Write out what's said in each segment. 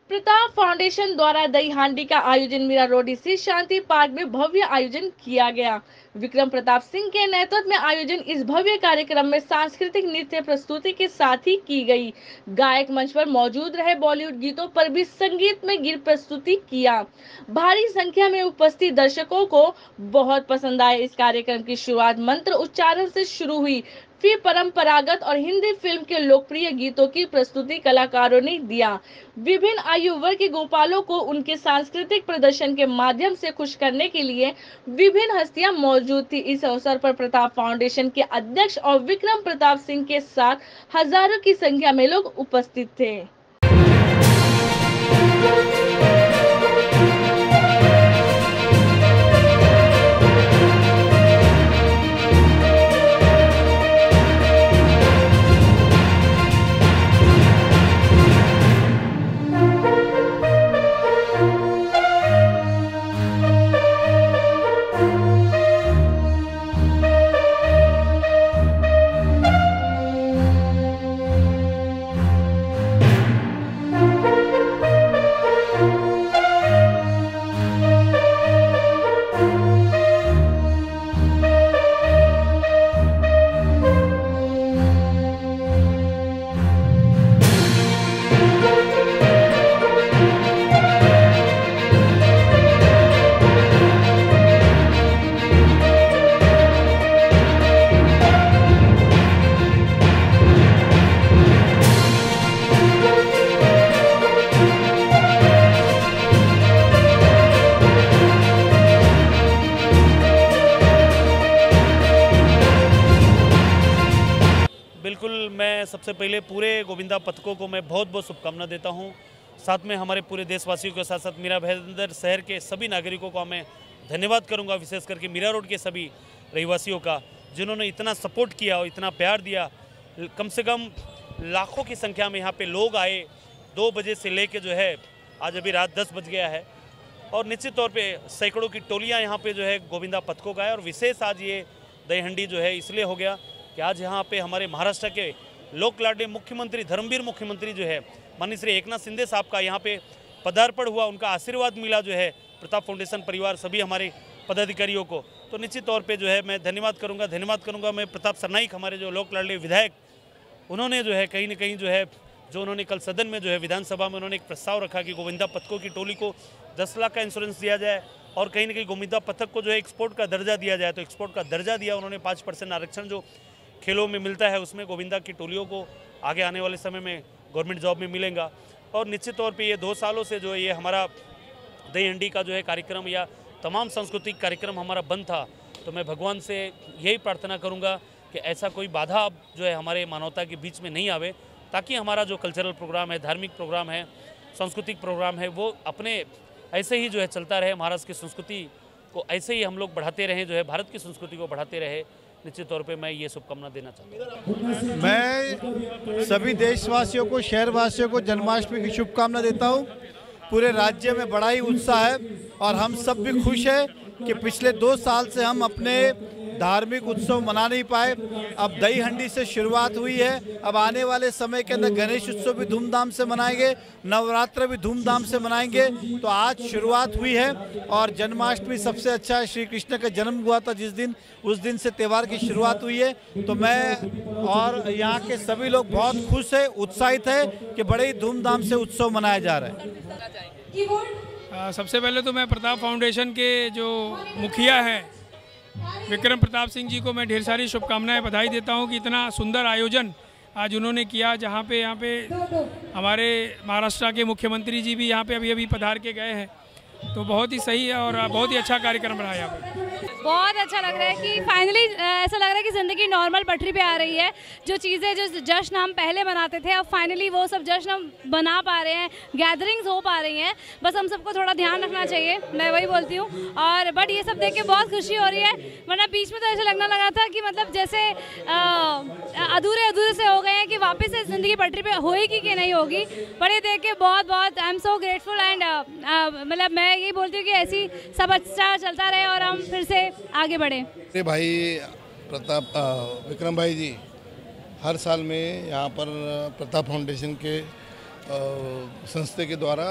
Pratap foundation द्वारा दही हांडी का आयोजन मीरा रोड स्थित शांति पार्क में भव्य आयोजन किया गया। विक्रम प्रताप सिंह के नेतृत्व में आयोजन इस भव्य कार्यक्रम में सांस्कृतिक नृत्य प्रस्तुति के साथ ही की गई। गायक मंच पर मौजूद रहे, बॉलीवुड गीतों पर भी संगीत में गिर प्रस्तुति किया। भारी संख्या में उपस्थित दर्शकों को बहुत पसंद आए। इस कार्यक्रम की शुरुआत मंत्र उच्चारण से शुरू हुई, फिर परंपरागत और हिंदी फिल्म के लोकप्रिय गीतों की प्रस्तुति कलाकारों ने दिया। विभिन्न आयु वर्ग के गोपालों को उनके सांस्कृतिक प्रदर्शन के माध्यम से खुश करने के लिए विभिन्न हस्तियां मौजूद थी। इस अवसर पर प्रताप फाउंडेशन के अध्यक्ष और विक्रम प्रताप सिंह के साथ हजारों की संख्या में लोग उपस्थित थे। बिल्कुल, मैं सबसे पहले पूरे गोविंदा पथकों को मैं बहुत बहुत शुभकामना देता हूं। साथ में हमारे पूरे देशवासियों के साथ साथ मीरा भाईंदर शहर के सभी नागरिकों का मैं धन्यवाद करूंगा, विशेष करके मीरा रोड के सभी रहवासियों का, जिन्होंने इतना सपोर्ट किया और इतना प्यार दिया। कम से कम लाखों की संख्या में यहाँ पे लोग आए। 2 बजे से लेके जो है आज अभी रात 10 बज गया है और निश्चित तौर पर सैकड़ों की टोलियाँ यहाँ पर जो है गोविंदा पथकों का है। और विशेष आज ये दही हांडी जो है इसलिए हो गया कि आज यहाँ पे हमारे महाराष्ट्र के लोक लाडले मुख्यमंत्री, धर्मवीर मुख्यमंत्री जो है माननीय श्री एकनाथ शिंदे साहब का यहाँ पे पदार्पण हुआ, उनका आशीर्वाद मिला जो है प्रताप फाउंडेशन परिवार सभी हमारे पदाधिकारियों को। तो निश्चित तौर पे जो है मैं धन्यवाद करूँगा मैं प्रताप सरनाईक, हमारे जो लोक लाडले विधायक, उन्होंने जो है कहीं ना कहीं जो है जो उन्होंने कल सदन में जो है विधानसभा में उन्होंने एक प्रस्ताव रखा कि गोविंदा पथकों की टोली को 10 लाख का इंश्योरेंस दिया जाए और कहीं ना कहीं गोविंदा पथक को जो है एक्सपोर्ट का दर्जा दिया जाए। तो एक्सपोर्ट का दर्जा दिया उन्होंने, 5% आरक्षण जो खेलों में मिलता है उसमें गोविंदा की टोलियों को आगे आने वाले समय में गवर्नमेंट जॉब में मिलेगा। और निश्चित तौर पे ये 2 सालों से जो है ये हमारा दही हांडी का जो है कार्यक्रम या तमाम सांस्कृतिक कार्यक्रम हमारा बंद था। तो मैं भगवान से यही प्रार्थना करूंगा कि ऐसा कोई बाधा अब जो है हमारे मानवता के बीच में नहीं आवे, ताकि हमारा जो कल्चरल प्रोग्राम है, धार्मिक प्रोग्राम है, सांस्कृतिक प्रोग्राम है, वो अपने ऐसे ही जो है चलता रहे। महाराष्ट्र की संस्कृति को ऐसे ही हम लोग बढ़ाते रहें, जो है भारत की संस्कृति को बढ़ाते रहे। निश्चित तौर पे मैं ये शुभकामना देना चाहता हूँ। मैं सभी देशवासियों को, शहरवासियों को जन्माष्टमी की शुभकामना देता हूँ। पूरे राज्य में बड़ा ही उत्साह है और हम सब भी खुश हैं कि पिछले 2 साल से हम अपने धार्मिक उत्सव मना नहीं पाए। अब दही हांडी से शुरुआत हुई है, अब आने वाले समय के अंदर गणेश उत्सव भी धूमधाम से मनाएंगे, नवरात्र भी धूमधाम से मनाएंगे। तो आज शुरुआत हुई है और जन्माष्टमी सबसे अच्छा है, श्री कृष्ण का जन्म हुआ था जिस दिन, उस दिन से त्यौहार की शुरुआत हुई है। तो मैं और यहाँ के सभी लोग बहुत खुश है, उत्साहित है कि बड़े ही धूमधाम से उत्सव मनाया जा रहा है। सबसे पहले तो मैं प्रताप फाउंडेशन के जो मुखिया हैं विक्रम प्रताप सिंह जी को मैं ढेर सारी शुभकामनाएं, बधाई देता हूं कि इतना सुंदर आयोजन आज उन्होंने किया, जहां पे यहाँ पे हमारे महाराष्ट्र के मुख्यमंत्री जी भी यहाँ पे अभी पधार के गए हैं। तो बहुत ही सही है और बहुत ही अच्छा कार्यक्रम रहा यहाँ पे। बहुत अच्छा लग रहा है कि फाइनली ऐसा लग रहा है कि ज़िंदगी नॉर्मल पटरी पे आ रही है। जो चीज़ें, जो जश्न हम पहले मनाते थे, अब फाइनली वो सब जश्न हम बना पा रहे हैं, गैदरिंग्स हो पा रही हैं। बस हम सबको थोड़ा ध्यान रखना चाहिए, मैं वही बोलती हूँ। और बट ये सब देख के बहुत खुशी हो रही है, वरना बीच में तो ऐसा लगने लगा था कि मतलब जैसे अधूरे अधूरे से हो गए हैं कि वापस से ज़िंदगी पटरी पे होएगी कि नहीं होगी। पर ये देख के बहुत I am so grateful and मतलब मैं यही बोलती हूँ कि ऐसी सब अच्छा चलता रहे और हम फिर से आगे बढ़े। मेरे भाई प्रताप विक्रम भाई जी हर साल में यहाँ पर प्रताप फाउंडेशन के संस्था के द्वारा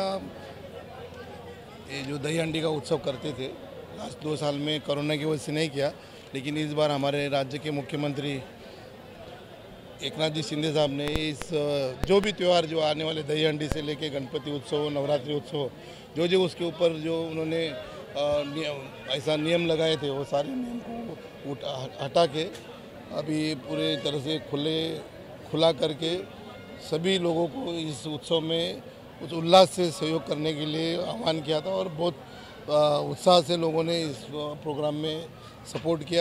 ये जो दही हांडी का उत्सव करते थे, लास्ट 2 साल में कोरोना की वजह से नहीं किया, लेकिन इस बार हमारे राज्य के मुख्यमंत्री एकनाथ जी शिंदे साहब ने इस जो भी त्यौहार जो आने वाले दही हांडी से लेके गणपति उत्सव, नवरात्रि उत्सव, जो उसके ऊपर जो उन्होंने ऐसा नियम लगाए थे, वो सारे नियम को हटा के अभी पूरे तरह से खुला करके सभी लोगों को इस उत्सव में कुछ उल्लास से सहयोग करने के लिए आह्वान किया था और बहुत उत्साह से लोगों ने इस प्रोग्राम में सपोर्ट किया।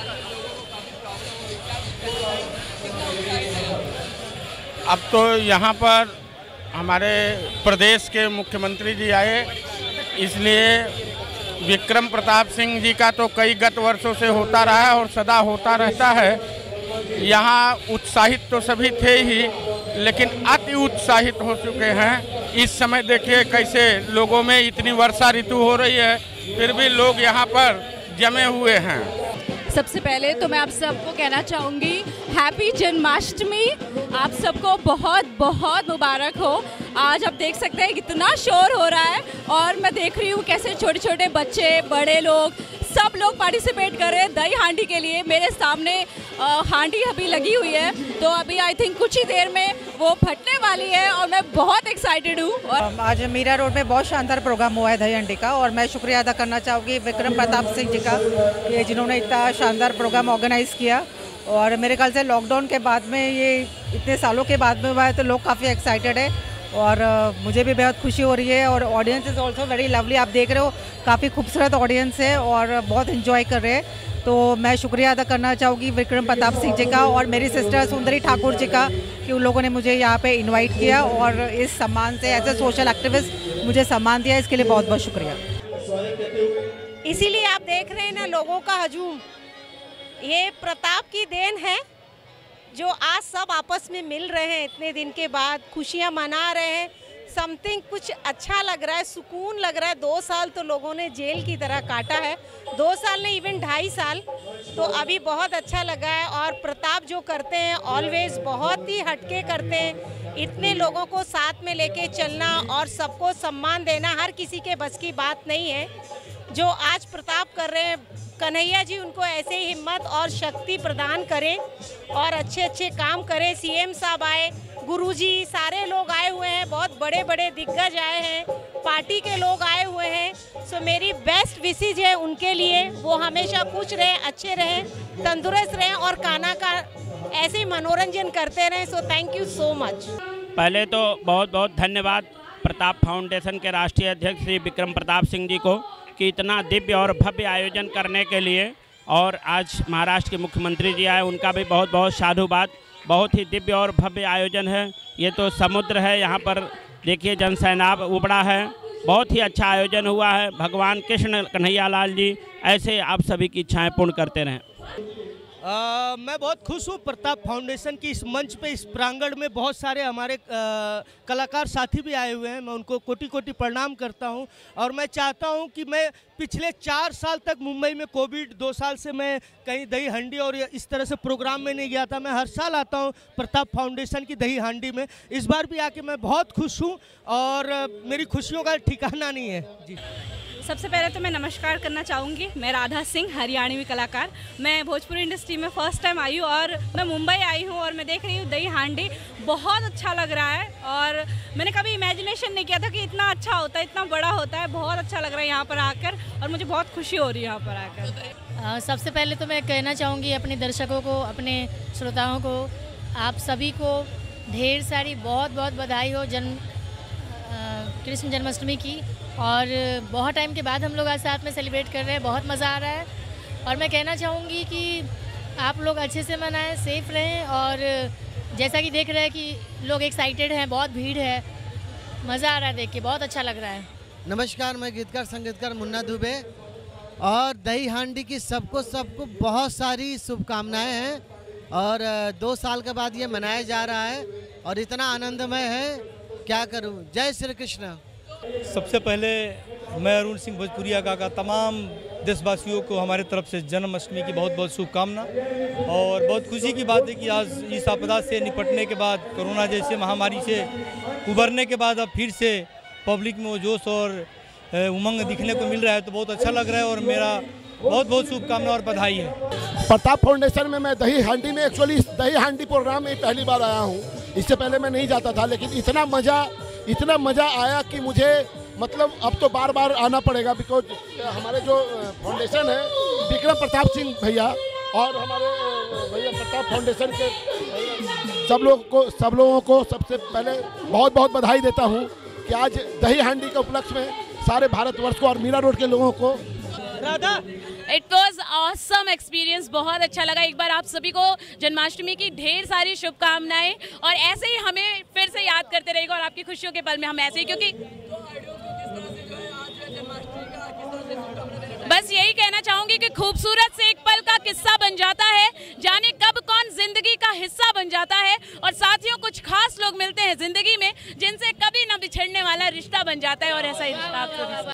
अब तो यहाँ पर हमारे प्रदेश के मुख्यमंत्री जी आए, इसलिए विक्रम प्रताप सिंह जी का तो कई गत वर्षों से होता रहा है और सदा होता रहता है। यहाँ उत्साहित तो सभी थे ही, लेकिन अति उत्साहित हो चुके हैं। इस समय देखिए कैसे लोगों में इतनी वर्षा ऋतु हो रही है, फिर भी लोग यहाँ पर जमे हुए हैं। सबसे पहले तो मैं आप सबको कहना चाहूँगी हैप्पी जन्माष्टमी। आप सबको बहुत बहुत मुबारक हो। आज आप देख सकते हैं कितना शोर हो रहा है और मैं देख रही हूँ कैसे छोटे छोटे बच्चे, बड़े लोग, सब लोग पार्टिसिपेट कर रहे हैं दही हांडी के लिए। मेरे सामने हांडी अभी लगी हुई है, तो अभी आई थिंक कुछ ही देर में वो फटने वाली है और मैं बहुत एक्साइटेड हूँ। और आज मीरा रोड में बहुत शानदार प्रोग्राम हुआ है दही हांडी का और मैं शुक्रिया अदा करना चाहूँगी विक्रम प्रताप सिंह जी का, ये जिन्होंने इतना शानदार प्रोग्राम ऑर्गेनाइज किया। और मेरे ख्याल से लॉकडाउन के बाद में ये इतने सालों के बाद में हुआ है, तो लोग काफ़ी एक्साइटेड है और मुझे भी बहुत खुशी हो रही है। और audience is also very lovely, आप देख रहे हो काफ़ी खूबसूरत ऑडियंस है और बहुत इन्जॉय कर रहे हैं। तो मैं शुक्रिया अदा करना चाहूँगी विक्रम प्रताप सिंह जी का और मेरी सिस्टर सुंदरी ठाकुर जी का कि उन लोगों ने मुझे यहाँ पे इनवाइट किया और इस सम्मान से एज ए सोशल एक्टिविस्ट मुझे सम्मान दिया, इसके लिए बहुत बहुत शुक्रिया। इसीलिए आप देख रहे हैं ना लोगों का हजूम, ये प्रताप की देन है जो आज सब आपस में मिल रहे हैं, इतने दिन के बाद खुशियाँ मना रहे हैं। समथिंग कुछ अच्छा लग रहा है, सुकून लग रहा है। 2 साल तो लोगों ने जेल की तरह काटा है, 2 साल नहीं इवन 2.5 साल, तो अभी बहुत अच्छा लगा है। और प्रताप जो करते हैं ऑलवेज बहुत ही हटके करते हैं। इतने लोगों को साथ में लेके चलना और सबको सम्मान देना हर किसी के बस की बात नहीं है। जो आज प्रताप कर रहे हैं, कन्हैया जी उनको ऐसे ही हिम्मत और शक्ति प्रदान करें और अच्छे अच्छे काम करें। सीएम साहब आए, गुरुजी, सारे लोग आए हुए हैं, बहुत बड़े बड़े दिग्गज आए हैं, पार्टी के लोग आए हुए हैं। सो मेरी बेस्ट विशेज है उनके लिए, वो हमेशा खुश रहें, अच्छे रहें, तंदुरुस्त रहें और खाना का ऐसे ही मनोरंजन करते रहें। So thank you so much. पहले तो बहुत बहुत धन्यवाद प्रताप फाउंडेशन के राष्ट्रीय अध्यक्ष श्री विक्रम प्रताप सिंह जी को कि इतना दिव्य और भव्य आयोजन करने के लिए। और आज महाराष्ट्र के मुख्यमंत्री जी आए, उनका भी बहुत बहुत साधुवाद। बहुत ही दिव्य और भव्य आयोजन है। ये तो समुद्र है, यहाँ पर देखिए जनसैलाब उमड़ा है। बहुत ही अच्छा आयोजन हुआ है। भगवान कृष्ण कन्हैया लाल जी ऐसे आप सभी की इच्छाएं पूर्ण करते रहें। मैं बहुत खुश हूँ प्रताप फाउंडेशन की इस मंच पे, इस प्रांगण में बहुत सारे हमारे कलाकार साथी भी आए हुए हैं। मैं उनको कोटि कोटि प्रणाम करता हूँ और मैं चाहता हूँ कि मैं पिछले 4 साल तक मुंबई में कोविड 2 साल से मैं कहीं दही हांडी और इस तरह से प्रोग्राम में नहीं गया था। मैं हर साल आता हूँ प्रताप फाउंडेशन की दही हांडी में। इस बार भी आके मैं बहुत खुश हूँ और मेरी खुशियों का ठिकाना नहीं है जी। सबसे पहले तो मैं नमस्कार करना चाहूँगी। मैं राधा सिंह, हरियाणवी कलाकार। मैं भोजपुरी इंडस्ट्री में फ़र्स्ट टाइम आई हूँ और मैं मुंबई आई हूँ और मैं देख रही हूँ दही हांडी। बहुत अच्छा लग रहा है और मैंने कभी इमेजिनेशन नहीं किया था कि इतना अच्छा होता है, इतना बड़ा होता है। बहुत अच्छा लग रहा है यहाँ पर आकर और मुझे बहुत खुशी हो रही है यहाँ पर आकर। सबसे पहले तो मैं कहना चाहूँगी अपने दर्शकों को, अपने श्रोताओं को, आप सभी को ढेर सारी बहुत बहुत बधाई हो कृष्ण जन्माष्टमी की। और बहुत टाइम के बाद हम लोग आज साथ में सेलिब्रेट कर रहे हैं, बहुत मज़ा आ रहा है। और मैं कहना चाहूँगी कि आप लोग अच्छे से मनाएं, सेफ रहें। और जैसा कि देख रहे हैं कि लोग एक्साइटेड हैं, बहुत भीड़ है, मज़ा आ रहा है देख के, बहुत अच्छा लग रहा है। नमस्कार, मैं गीतकार संगीतकार मुन्ना दुबे और दही हांडी की सबको बहुत सारी शुभकामनाएं हैं। और 2 साल के बाद ये मनाया जा रहा है और इतना आनंदमय है, क्या करूँ। जय श्री कृष्ण। सबसे पहले मैं अरुण सिंह भोजपुरिया का तमाम देशवासियों को हमारे तरफ से जन्माष्टमी की बहुत बहुत शुभकामना। और बहुत खुशी की बात है कि आज इस आपदा से निपटने के बाद, कोरोना जैसे महामारी से उबरने के बाद अब फिर से पब्लिक में वो जोश और उमंग दिखने को मिल रहा है, तो बहुत अच्छा लग रहा है और मेरा बहुत बहुत शुभकामना और बधाई है। प्रताप फाउंडेशन में मैं दही हांडी में एक्चुअली दही हांडी प्रोग्राम में पहली बार आया हूँ। इससे पहले मैं नहीं जाता था, लेकिन इतना मज़ा आया कि मुझे मतलब अब तो बार बार आना पड़ेगा। बिकॉज हमारे जो फाउंडेशन है विक्रम प्रताप सिंह भैया और हमारे भैया प्रताप फाउंडेशन के सब लोगों को सबसे पहले बहुत बहुत बधाई देता हूँ कि आज दही हांडी के उपलक्ष्य में सारे भारतवर्ष को और मीरा रोड के लोगों को इट वॉज ऑसम एक्सपीरियंस, बहुत अच्छा लगा। एक बार आप सभी को जन्माष्टमी की ढेर सारी शुभकामनाएं और ऐसे ही हमें फिर से याद करते रहेगा और आपकी खुशियों के पल में हम ऐसे ही, क्योंकि बस यही कहना चाहूंगी कि खूबसूरत से एक पल का किस्सा बन जाता है, जाने कब कौन जिंदगी का हिस्सा बन जाता है। और साथियों, कुछ खास लोग मिलते हैं जिंदगी में जिनसे कभी न बिछड़ने वाला रिश्ता बन जाता है और ऐसा ही रिश्ता आप सभी